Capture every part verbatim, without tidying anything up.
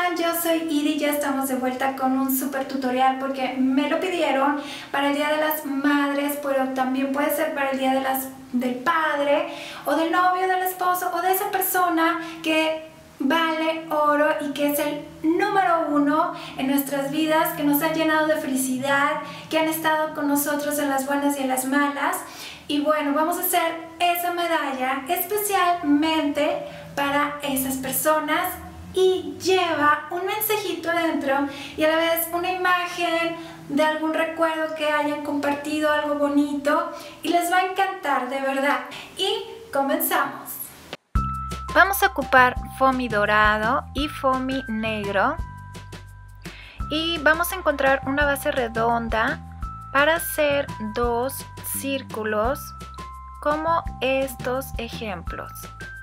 están? Yo soy Idi y ya estamos de vuelta con un super tutorial porque me lo pidieron para el Día de las Madres, pero también puede ser para el Día de las, del padre o del novio, del esposo o de esa persona que vale oro y que es el número uno en nuestras vidas, que nos ha llenado de felicidad, que han estado con nosotros en las buenas y en las malas. Y bueno, vamos a hacer esa medalla especialmente para esas personas y lleva un mensajito adentro y a la vez una imagen de algún recuerdo que hayan compartido, algo bonito, y les va a encantar de verdad. Y comenzamos. Vamos a ocupar foamy dorado y foamy negro y vamos a encontrar una base redonda para hacer dos círculos como estos ejemplos.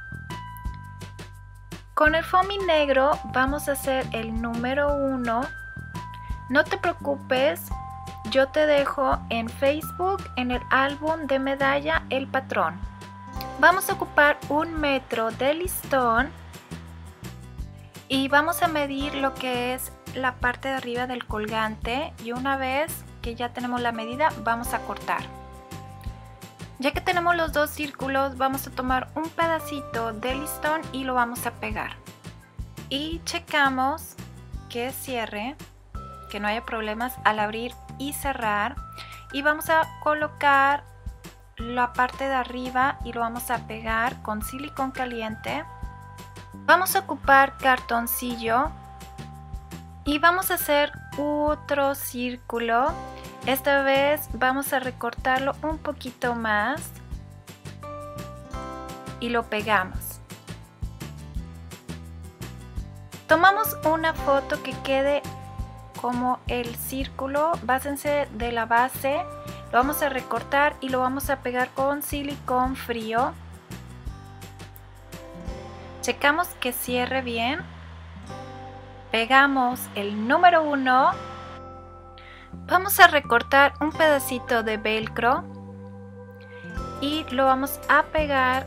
Con el foamy negro vamos a hacer el número uno. No te preocupes, yo te dejo en Facebook, en el álbum de medalla, el patrón. Vamos a ocupar un metro de listón y vamos a medir lo que es la parte de arriba del colgante, y una vez que ya tenemos la medida vamos a cortar. Ya que tenemos los dos círculos, vamos a tomar un pedacito de listón y lo vamos a pegar. Y checamos que cierre, que no haya problemas al abrir y cerrar. Y vamos a colocar la parte de arriba y lo vamos a pegar con silicón caliente. Vamos a ocupar cartoncillo y vamos a hacer otro círculo. Esta vez vamos a recortarlo un poquito más y lo pegamos. Tomamos una foto que quede como el círculo, básense de la base, lo vamos a recortar y lo vamos a pegar con silicón frío. Checamos que cierre bien, pegamos el número uno. Vamos a recortar un pedacito de velcro y lo vamos a pegar.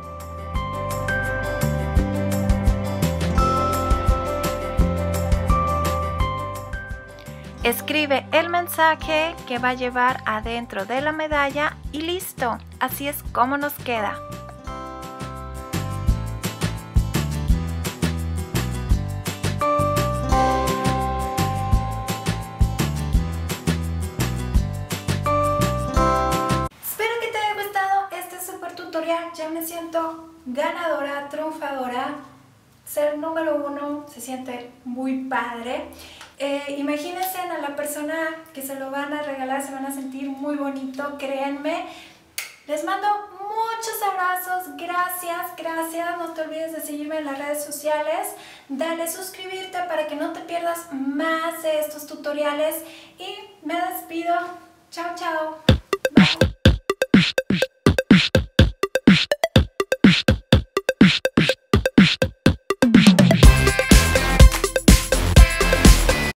Escribe el mensaje que va a llevar adentro de la medalla y listo. Así es como nos queda. Ya me siento ganadora, triunfadora. Ser número uno se siente muy padre. Eh, imagínense a la persona que se lo van a regalar, se van a sentir muy bonito, créanme. Les mando muchos abrazos, gracias, gracias. No te olvides de seguirme en las redes sociales. Dale suscribirte para que no te pierdas más de estos tutoriales. Y me despido. Chao, chao.